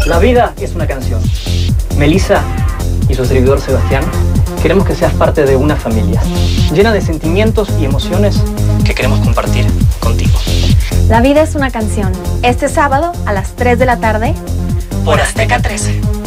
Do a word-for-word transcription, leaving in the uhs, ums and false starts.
La vida es una canción. Melissa y su servidor Sebastián queremos que seas parte de una familia llena de sentimientos y emociones que queremos compartir contigo. La vida es una canción. Este sábado a las tres de la tarde por Azteca trece.